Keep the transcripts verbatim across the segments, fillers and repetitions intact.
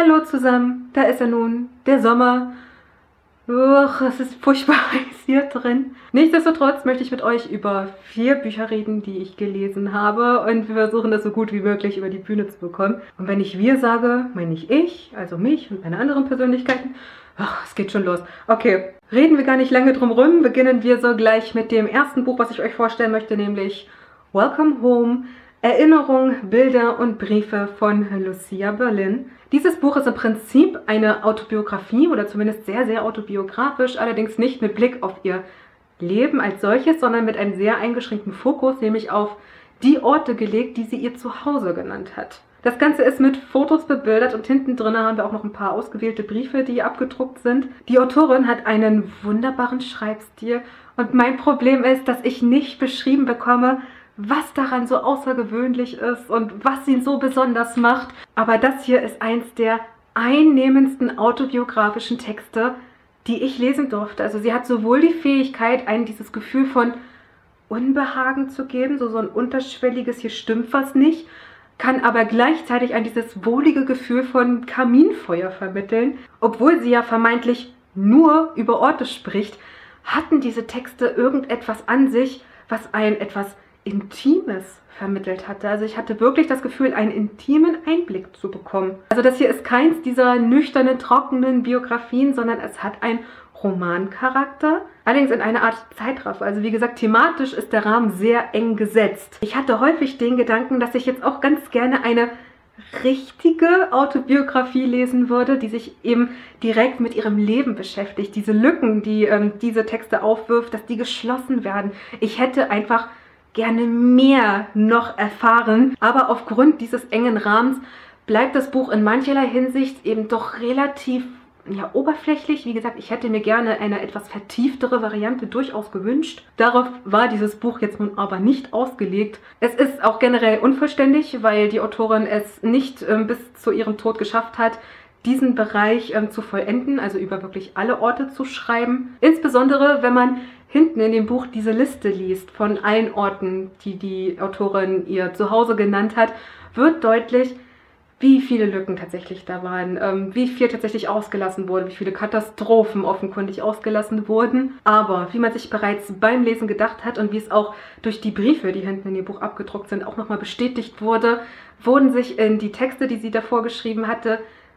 Hallo zusammen, da ist er nun, der Sommer. Uch, es ist furchtbar heiß hier drin. Nichtsdestotrotz möchte ich mit euch über vier Bücher reden, die ich gelesen habe, und wir versuchen das so gut wie möglich über die Bühne zu bekommen. Und wenn ich wir sage, meine ich ich, also mich und meine anderen Persönlichkeiten. Ach, es geht schon los. Okay, reden wir gar nicht lange drum rum, beginnen wir so gleich mit dem ersten Buch, was ich euch vorstellen möchte, nämlich Welcome Home. Erinnerungen, Bilder und Briefe von Lucia Berlin. Dieses Buch ist im Prinzip eine Autobiografie oder zumindest sehr, sehr autobiografisch, allerdings nicht mit Blick auf ihr Leben als solches, sondern mit einem sehr eingeschränkten Fokus, nämlich auf die Orte gelegt, die sie ihr Zuhause genannt hat. Das Ganze ist mit Fotos bebildert und hinten drin haben wir auch noch ein paar ausgewählte Briefe, die abgedruckt sind. Die Autorin hat einen wunderbaren Schreibstil und mein Problem ist, dass ich nicht beschrieben bekomme, was daran so außergewöhnlich ist und was ihn so besonders macht. Aber das hier ist eins der einnehmendsten autobiografischen Texte, die ich lesen durfte. Also sie hat sowohl die Fähigkeit, einem dieses Gefühl von Unbehagen zu geben, so, so ein unterschwelliges, hier stimmt was nicht, kann aber gleichzeitig ein dieses wohlige Gefühl von Kaminfeuer vermitteln. Obwohl sie ja vermeintlich nur über Orte spricht, hatten diese Texte irgendetwas an sich, was ein etwas Intimes vermittelt hatte. Also ich hatte wirklich das Gefühl, einen intimen Einblick zu bekommen. Also das hier ist keins dieser nüchternen, trockenen Biografien, sondern es hat einen Romancharakter, allerdings in einer Art Zeitraffer. Also wie gesagt, thematisch ist der Rahmen sehr eng gesetzt. Ich hatte häufig den Gedanken, dass ich jetzt auch ganz gerne eine richtige Autobiografie lesen würde, die sich eben direkt mit ihrem Leben beschäftigt. Diese Lücken, die ähm, diese Texte aufwirft, dass die geschlossen werden. Ich hätte einfach gerne mehr noch erfahren, aber aufgrund dieses engen Rahmens bleibt das Buch in mancherlei Hinsicht eben doch relativ ja, oberflächlich. Wie gesagt, ich hätte mir gerne eine etwas vertieftere Variante durchaus gewünscht. Darauf war dieses Buch jetzt nun aber nicht ausgelegt. Es ist auch generell unvollständig, weil die Autorin es nicht ähm, bis zu ihrem Tod geschafft hat, diesen Bereich ähm, zu vollenden, also über wirklich alle Orte zu schreiben. Insbesondere, wenn man hinten in dem Buch diese Liste liest von allen Orten, die die Autorin ihr Zuhause genannt hat, wird deutlich, wie viele Lücken tatsächlich da waren, ähm, wie viel tatsächlich ausgelassen wurde, wie viele Katastrophen offenkundig ausgelassen wurden. Aber wie man sich bereits beim Lesen gedacht hat und wie es auch durch die Briefe, die hinten in dem Buch abgedruckt sind, auch nochmal bestätigt wurde, wurden sich in die Texte, die sie davor geschrieben hatte,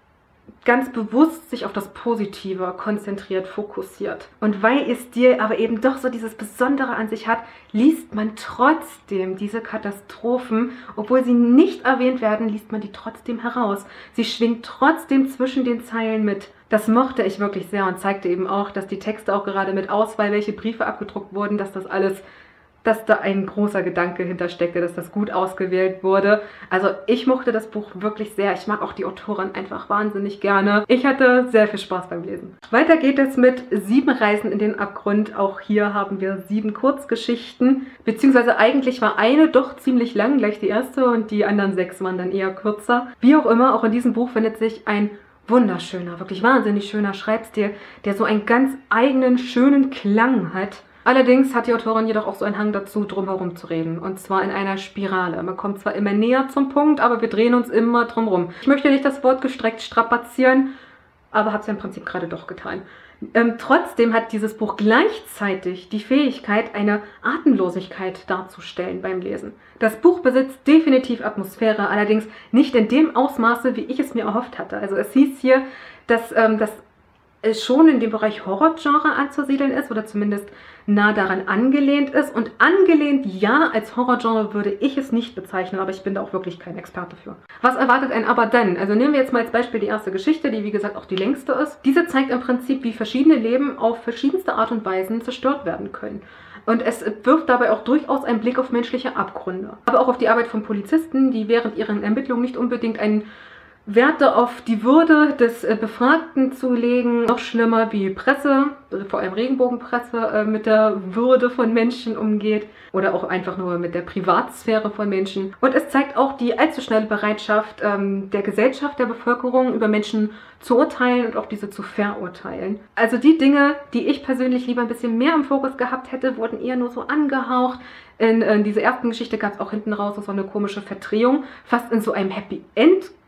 ganz bewusst sich auf das Positive konzentriert, fokussiert. Und weil ihr Stil aber eben doch so dieses Besondere an sich hat, liest man trotzdem diese Katastrophen, obwohl sie nicht erwähnt werden, liest man die trotzdem heraus. Sie schwingt trotzdem zwischen den Zeilen mit. Das mochte ich wirklich sehr und zeigte eben auch, dass die Texte auch gerade mit Auswahl, welche Briefe abgedruckt wurden, dass das alles dass da ein großer Gedanke hintersteckte, dass das gut ausgewählt wurde. Also ich mochte das Buch wirklich sehr. Ich mag auch die Autorin einfach wahnsinnig gerne. Ich hatte sehr viel Spaß beim Lesen. Weiter geht es mit Sieben Reisen in den Abgrund. Auch hier haben wir sieben Kurzgeschichten. Beziehungsweise eigentlich war eine doch ziemlich lang, gleich die erste, und die anderen sechs waren dann eher kürzer. Wie auch immer, auch in diesem Buch findet sich ein wunderschöner, wirklich wahnsinnig schöner Schreibstil, der so einen ganz eigenen, schönen Klang hat. Allerdings hat die Autorin jedoch auch so einen Hang dazu, drumherum zu reden. Und zwar in einer Spirale. Man kommt zwar immer näher zum Punkt, aber wir drehen uns immer drumherum. Ich möchte nicht das Wort gestreckt strapazieren, aber habe es ja im Prinzip gerade doch getan. Ähm, trotzdem hat dieses Buch gleichzeitig die Fähigkeit, eine Atemlosigkeit darzustellen beim Lesen. Das Buch besitzt definitiv Atmosphäre, allerdings nicht in dem Ausmaße, wie ich es mir erhofft hatte. Also es hieß hier, dass ähm, das es schon in dem Bereich Horrorgenre anzusiedeln ist oder zumindest nah daran angelehnt ist. Und angelehnt, ja, als Horrorgenre würde ich es nicht bezeichnen, aber ich bin da auch wirklich kein Experte für. Was erwartet einen aber denn? Also nehmen wir jetzt mal als Beispiel die erste Geschichte, die wie gesagt auch die längste ist. Diese zeigt im Prinzip, wie verschiedene Leben auf verschiedenste Art und Weisen zerstört werden können. Und es wirft dabei auch durchaus einen Blick auf menschliche Abgründe. Aber auch auf die Arbeit von Polizisten, die während ihren Ermittlungen nicht unbedingt einen Werte auf die Würde des äh, Befragten zu legen. Noch schlimmer, wie Presse, vor allem Regenbogenpresse, äh, mit der Würde von Menschen umgeht. Oder auch einfach nur mit der Privatsphäre von Menschen. Und es zeigt auch die allzu schnelle Bereitschaft ähm, der Gesellschaft, der Bevölkerung, über Menschen zu urteilen und auch diese zu verurteilen. Also die Dinge, die ich persönlich lieber ein bisschen mehr im Fokus gehabt hätte, wurden eher nur so angehaucht. In, in dieser ersten Geschichte gab es auch hinten raus so eine komische Verdrehung, fast in so einem Happy End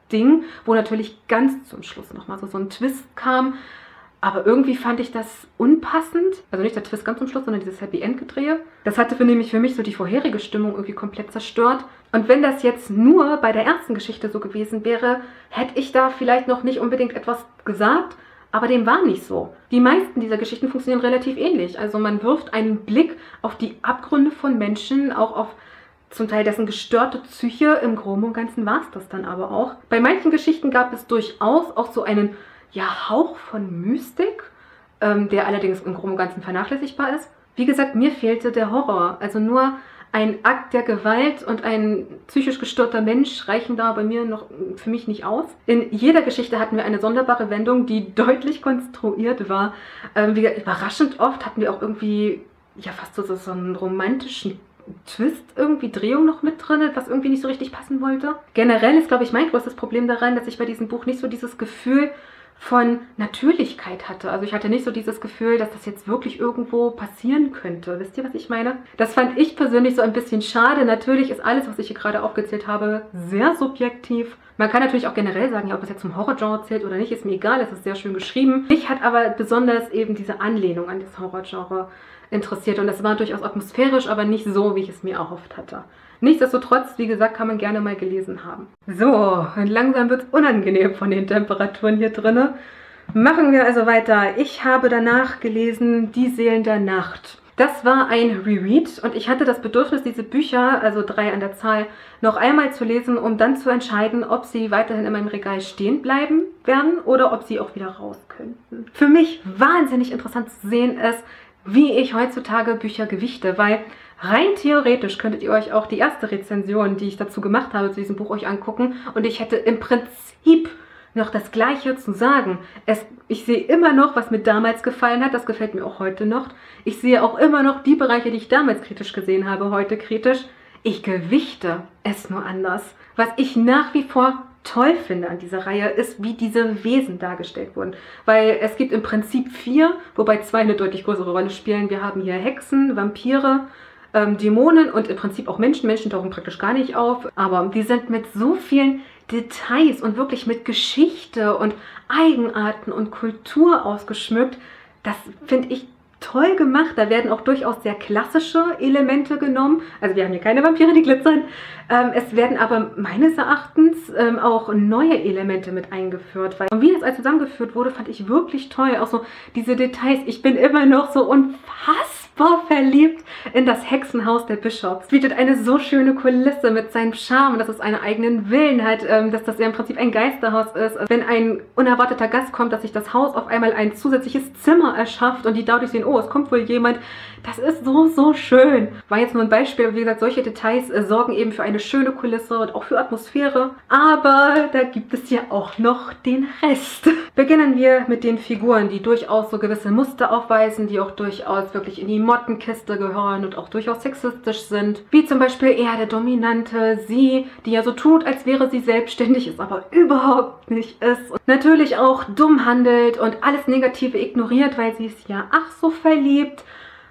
Ding, wo natürlich ganz zum Schluss nochmal so, so ein Twist kam. Aber irgendwie fand ich das unpassend. Also nicht der Twist ganz zum Schluss, sondern dieses Happy End-Gedrehe. Das hatte für nämlich für mich so die vorherige Stimmung irgendwie komplett zerstört. Und wenn das jetzt nur bei der ersten Geschichte so gewesen wäre, hätte ich da vielleicht noch nicht unbedingt etwas gesagt. Aber dem war nicht so. Die meisten dieser Geschichten funktionieren relativ ähnlich. Also man wirft einen Blick auf die Abgründe von Menschen, auch auf zum Teil dessen gestörte Psyche. Im Groben und Ganzen war es das dann aber auch. Bei manchen Geschichten gab es durchaus auch so einen ja, Hauch von Mystik, ähm, der allerdings im Groben und Ganzen vernachlässigbar ist. Wie gesagt, mir fehlte der Horror. Also nur ein Akt der Gewalt und ein psychisch gestörter Mensch reichen da bei mir noch für mich nicht aus. In jeder Geschichte hatten wir eine sonderbare Wendung, die deutlich konstruiert war. Ähm, wie, überraschend oft hatten wir auch irgendwie ja fast so, so einen romantischen Twist, irgendwie Drehung noch mit drin, was irgendwie nicht so richtig passen wollte. Generell ist, glaube ich, mein größtes Problem daran, dass ich bei diesem Buch nicht so dieses Gefühl von Natürlichkeit hatte. Also ich hatte nicht so dieses Gefühl, dass das jetzt wirklich irgendwo passieren könnte. Wisst ihr, was ich meine? Das fand ich persönlich so ein bisschen schade. Natürlich ist alles, was ich hier gerade aufgezählt habe, sehr subjektiv. Man kann natürlich auch generell sagen, ja, ob es jetzt zum Horrorgenre zählt oder nicht, ist mir egal. Es ist sehr schön geschrieben. Mich hat aber besonders eben diese Anlehnung an das Horrorgenre interessiert. Und das war durchaus atmosphärisch, aber nicht so, wie ich es mir erhofft hatte. Nichtsdestotrotz, wie gesagt, kann man gerne mal gelesen haben. So, und langsam wird es unangenehm von den Temperaturen hier drin. Machen wir also weiter. Ich habe danach gelesen Die Seelen der Nacht. Das war ein Reread und ich hatte das Bedürfnis, diese Bücher, also drei an der Zahl, noch einmal zu lesen, um dann zu entscheiden, ob sie weiterhin in meinem Regal stehen bleiben werden oder ob sie auch wieder raus könnten. Für mich wahnsinnig interessant zu sehen ist, wie ich heutzutage Bücher gewichte, weil rein theoretisch könntet ihr euch auch die erste Rezension, die ich dazu gemacht habe, zu diesem Buch euch angucken und ich hätte im Prinzip noch das Gleiche zu sagen. Es, ich sehe immer noch, was mir damals gefallen hat, das gefällt mir auch heute noch. Ich sehe auch immer noch die Bereiche, die ich damals kritisch gesehen habe, heute kritisch. Ich gewichte es nur anders. Was ich nach wie vor toll finde an dieser Reihe, ist, wie diese Wesen dargestellt wurden. Weil es gibt im Prinzip vier, wobei zwei eine deutlich größere Rolle spielen. Wir haben hier Hexen, Vampire, ähm, Dämonen und im Prinzip auch Menschen. Menschen tauchen praktisch gar nicht auf. Aber die sind mit so vielen Details und wirklich mit Geschichte und Eigenarten und Kultur ausgeschmückt. Das finde ich toll gemacht. Da werden auch durchaus sehr klassische Elemente genommen. Also wir haben hier keine Vampire, die glitzern. Ähm, es werden aber meines Erachtens ähm, auch neue Elemente mit eingeführt. Weil, und wie das alles zusammengeführt wurde, fand ich wirklich toll. Auch so diese Details. Ich bin immer noch so unfassbar verliebt in das Hexenhaus der Bischofs. Es bietet eine so schöne Kulisse mit seinem Charme, dass es einen eigenen Willen hat, ähm, dass das ja im Prinzip ein Geisterhaus ist. Wenn ein unerwarteter Gast kommt, dass sich das Haus auf einmal ein zusätzliches Zimmer erschafft und die dadurch sehen, oh, es kommt wohl jemand. Das ist so, so schön. War jetzt nur ein Beispiel. Wie gesagt, solche Details äh, sorgen eben für eine schöne Kulisse und auch für Atmosphäre. Aber da gibt es ja auch noch den Rest. Beginnen wir mit den Figuren, die durchaus so gewisse Muster aufweisen, die auch durchaus wirklich in die Mottenkiste gehören und auch durchaus sexistisch sind. Wie zum Beispiel eher der Dominante, sie, die ja so tut, als wäre sie selbstständig, ist aber überhaupt nicht ist. Und natürlich auch dumm handelt und alles Negative ignoriert, weil sie ist ja ach so verliebt.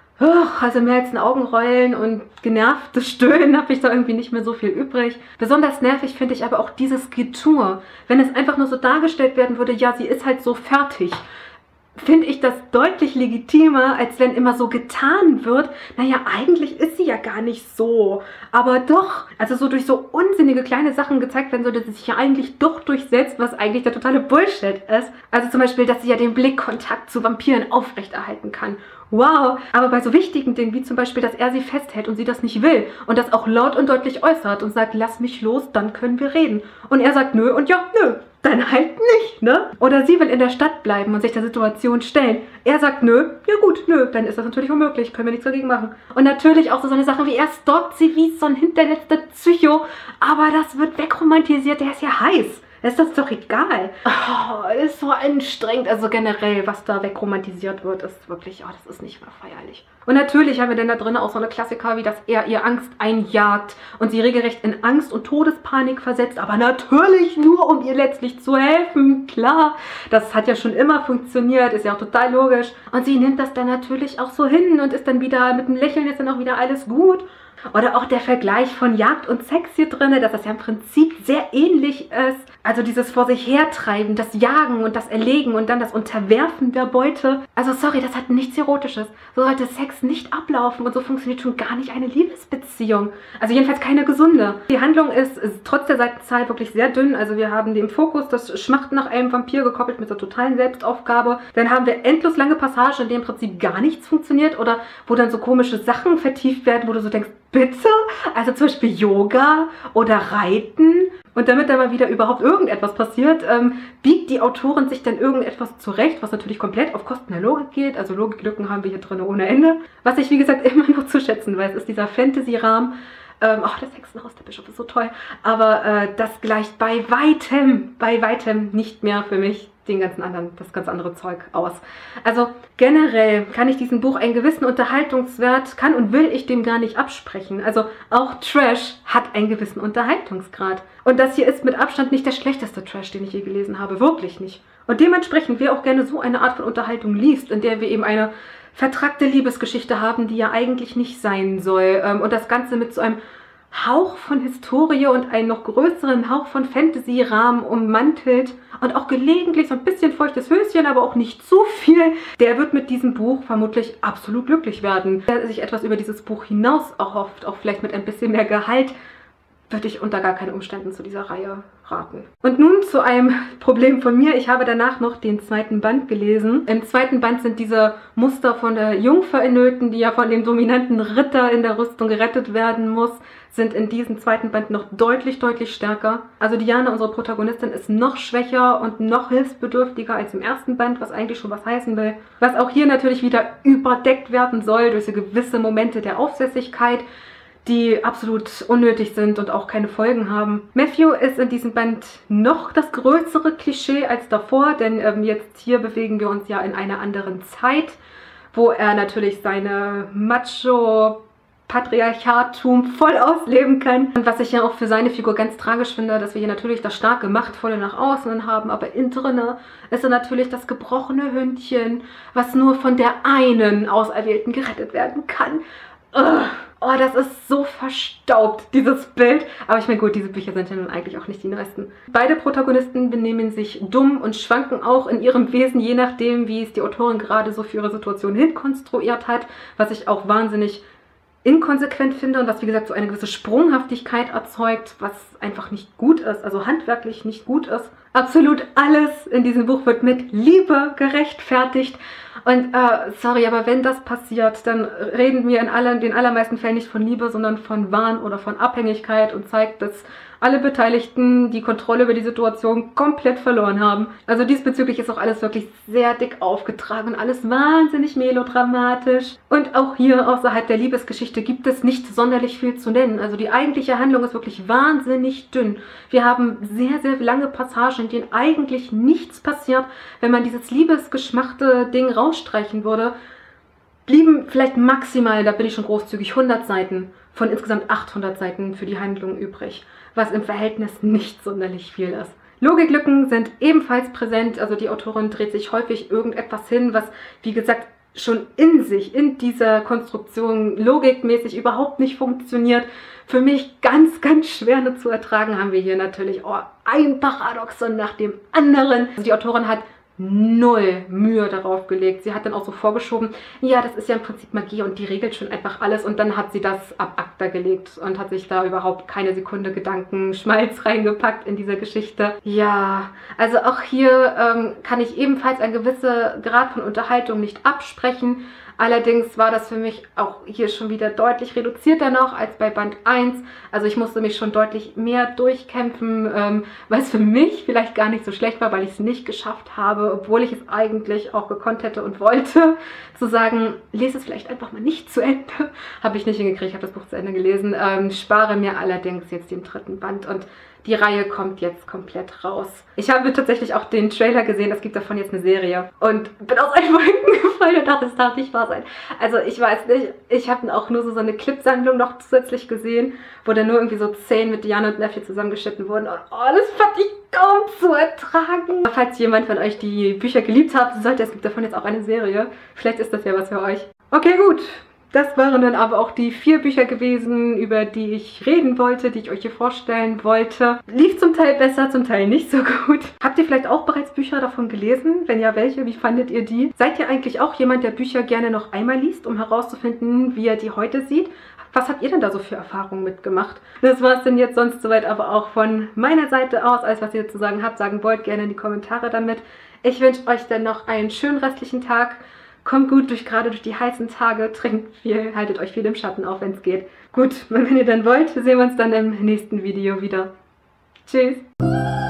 Also mehr als ein Augenrollen und genervtes Stöhnen habe ich da irgendwie nicht mehr so viel übrig. Besonders nervig finde ich aber auch dieses Getue. Wenn es einfach nur so dargestellt werden würde, ja, sie ist halt so fertig, finde ich das deutlich legitimer, als wenn immer so getan wird, naja, eigentlich ist sie ja gar nicht so, aber doch, also so durch so unsinnige kleine Sachen gezeigt werden sollte, dass sie sich ja eigentlich doch durchsetzt, was eigentlich der totale Bullshit ist. Also zum Beispiel, dass sie ja den Blickkontakt zu Vampiren aufrechterhalten kann. Wow, aber bei so wichtigen Dingen, wie zum Beispiel, dass er sie festhält und sie das nicht will und das auch laut und deutlich äußert und sagt, lass mich los, dann können wir reden. Und er sagt, nö und ja, nö. Dann halt nicht, ne? Oder sie will in der Stadt bleiben und sich der Situation stellen. Er sagt, nö, ja gut, nö, dann ist das natürlich unmöglich, können wir nichts dagegen machen. Und natürlich auch so, so eine Sache wie, er stalkt sie wie so ein hinterletzter Psycho, aber das wird wegromantisiert, der ist ja heiß. Ist das doch egal. Oh, ist so anstrengend. Also generell, was da wegromantisiert wird, ist wirklich, oh, das ist nicht mehr feierlich. Und natürlich haben wir dann da drin auch so eine Klassiker, wie dass er ihr Angst einjagt und sie regelrecht in Angst und Todespanik versetzt. Aber natürlich nur, um ihr letztlich zu helfen. Klar, das hat ja schon immer funktioniert, ist ja auch total logisch. Und sie nimmt das dann natürlich auch so hin und ist dann wieder mit einem Lächeln, ist dann auch wieder alles gut. Oder auch der Vergleich von Jagd und Sex hier drin, dass das ja im Prinzip sehr ähnlich ist. Also dieses vor sich hertreiben, das Jagen und das Erlegen und dann das Unterwerfen der Beute. Also sorry, das hat nichts Erotisches. So sollte Sex nicht ablaufen und so funktioniert schon gar nicht eine Liebesbeziehung. Also jedenfalls keine gesunde. Die Handlung ist, ist trotz der Seitenzahl wirklich sehr dünn. Also wir haben den Fokus, das Schmachten nach einem Vampir gekoppelt mit so totalen Selbstaufgabe. Dann haben wir endlos lange Passagen, in denen im Prinzip gar nichts funktioniert oder wo dann so komische Sachen vertieft werden, wo du so denkst, bitte? Also zum Beispiel Yoga oder Reiten. Und damit dann mal wieder überhaupt irgendetwas passiert, ähm, biegt die Autorin sich dann irgendetwas zurecht, was natürlich komplett auf Kosten der Logik geht. Also Logiklücken haben wir hier drin ohne Ende. Was ich, wie gesagt, immer noch zu schätzen weiß, ist dieser Fantasy-Rahmen. Ähm, oh, das Hexenhaus der Bischof ist so toll. Aber äh, das gleicht bei weitem, bei weitem nicht mehr für mich den ganzen anderen, das ganz andere Zeug aus. Also generell kann ich diesem Buch einen gewissen Unterhaltungswert, kann und will ich dem gar nicht absprechen. Also auch Trash hat einen gewissen Unterhaltungsgrad. Und das hier ist mit Abstand nicht der schlechteste Trash, den ich je gelesen habe. Wirklich nicht. Und dementsprechend, wer auch gerne so eine Art von Unterhaltung liest, in der wir eben eine vertrackte Liebesgeschichte haben, die ja eigentlich nicht sein soll. Und das Ganze mit so einem Hauch von Historie und einen noch größeren Hauch von Fantasy-Rahmen ummantelt und auch gelegentlich so ein bisschen feuchtes Höschen, aber auch nicht zu viel, der wird mit diesem Buch vermutlich absolut glücklich werden. Wer sich etwas über dieses Buch hinaus erhofft, auch vielleicht mit ein bisschen mehr Gehalt, würde ich unter gar keinen Umständen zu dieser Reihe raten. Und nun zu einem Problem von mir. Ich habe danach noch den zweiten Band gelesen. Im zweiten Band sind diese Muster von der Jungfer in Nöten, die ja von dem dominanten Ritter in der Rüstung gerettet werden muss, sind in diesem zweiten Band noch deutlich, deutlich stärker. Also Diana, unsere Protagonistin, ist noch schwächer und noch hilfsbedürftiger als im ersten Band, was eigentlich schon was heißen will. Was auch hier natürlich wieder überdeckt werden soll durch so gewisse Momente der Aufsässigkeit, die absolut unnötig sind und auch keine Folgen haben. Matthew ist in diesem Band noch das größere Klischee als davor, denn ähm, jetzt hier bewegen wir uns ja in einer anderen Zeit, wo er natürlich seine Macho Patriarchatum voll ausleben kann. Und was ich ja auch für seine Figur ganz tragisch finde, dass wir hier natürlich das starke, machtvolle nach außen haben, aber innen drinne ist er natürlich das gebrochene Hündchen, was nur von der einen Auserwählten gerettet werden kann. Ugh. Oh, das ist so verstaubt, dieses Bild. Aber ich meine, gut, diese Bücher sind ja nun eigentlich auch nicht die neuesten. Beide Protagonisten benehmen sich dumm und schwanken auch in ihrem Wesen, je nachdem, wie es die Autorin gerade so für ihre Situation hinkonstruiert hat, was ich auch wahnsinnig inkonsequent finde und was, wie gesagt, so eine gewisse Sprunghaftigkeit erzeugt, was einfach nicht gut ist, also handwerklich nicht gut ist. Absolut alles in diesem Buch wird mit Liebe gerechtfertigt. Und äh, sorry, aber wenn das passiert, dann reden wir in aller, den allermeisten Fällen nicht von Liebe, sondern von Wahn oder von Abhängigkeit und zeigt, dass alle Beteiligten die Kontrolle über die Situation komplett verloren haben. Also diesbezüglich ist auch alles wirklich sehr dick aufgetragen und alles wahnsinnig melodramatisch. Und auch hier außerhalb der Liebesgeschichte gibt es nicht sonderlich viel zu nennen. Also die eigentliche Handlung ist wirklich wahnsinnig dünn. Wir haben sehr, sehr lange Passagen, in denen eigentlich nichts passiert. Wenn man dieses liebesgeschmachte Ding rausstreichen würde, blieben vielleicht maximal, da bin ich schon großzügig, hundert Seiten von insgesamt achthundert Seiten für die Handlung übrig, was im Verhältnis nicht sonderlich viel ist. Logiklücken sind ebenfalls präsent, also die Autorin dreht sich häufig irgendetwas hin, was, wie gesagt, schon in sich, in dieser Konstruktion logikmäßig überhaupt nicht funktioniert. Für mich ganz, ganz schwer nur zu ertragen haben wir hier natürlich oh, ein Paradoxon nach dem anderen. Also die Autorin hat null Mühe darauf gelegt. Sie hat dann auch so vorgeschoben, ja, das ist ja im Prinzip Magie und die regelt schon einfach alles und dann hat sie das ab acta gelegt und hat sich da überhaupt keine Sekunde Gedanken Schmalz reingepackt in diese Geschichte. Ja, also auch hier ähm, kann ich ebenfalls einen gewissen Grad von Unterhaltung nicht absprechen. Allerdings war das für mich auch hier schon wieder deutlich reduzierter noch als bei Band eins. Also ich musste mich schon deutlich mehr durchkämpfen, ähm, weil es für mich vielleicht gar nicht so schlecht war, weil ich es nicht geschafft habe, obwohl ich es eigentlich auch gekonnt hätte und wollte, zu sagen, lese es vielleicht einfach mal nicht zu Ende. Habe ich nicht hingekriegt, ich habe das Buch zu Ende gelesen. Ähm, spare mir allerdings jetzt den dritten Band und die Reihe kommt jetzt komplett raus. Ich habe tatsächlich auch den Trailer gesehen, es gibt davon jetzt eine Serie. Und bin aus einem Wolken gefallen und dachte, es darf nicht wahr sein. Also ich weiß nicht, ich habe auch nur so, so eine Clipsammlung noch zusätzlich gesehen, wo dann nur irgendwie so Szenen mit Diana und Matthew zusammengeschnitten wurden. Und oh, das fand ich kaum zu ertragen. Falls jemand von euch die Bücher geliebt hat, sollte es gibt davon jetzt auch eine Serie. Vielleicht ist das ja was für euch. Okay, gut. Das waren dann aber auch die vier Bücher gewesen, über die ich reden wollte, die ich euch hier vorstellen wollte. Lief zum Teil besser, zum Teil nicht so gut. Habt ihr vielleicht auch bereits Bücher davon gelesen? Wenn ja, welche? Wie fandet ihr die? Seid ihr eigentlich auch jemand, der Bücher gerne noch einmal liest, um herauszufinden, wie er die heute sieht? Was habt ihr denn da so für Erfahrungen mitgemacht? Das war es denn jetzt sonst soweit aber auch von meiner Seite aus. Alles, was ihr zu sagen habt, sagen wollt, gerne in die Kommentare damit. Ich wünsche euch dann noch einen schönen restlichen Tag. Kommt gut durch, gerade durch die heißen Tage. Trinkt viel, haltet euch viel im Schatten auf, wenn es geht. Gut, wenn ihr dann wollt, sehen wir uns dann im nächsten Video wieder. Tschüss!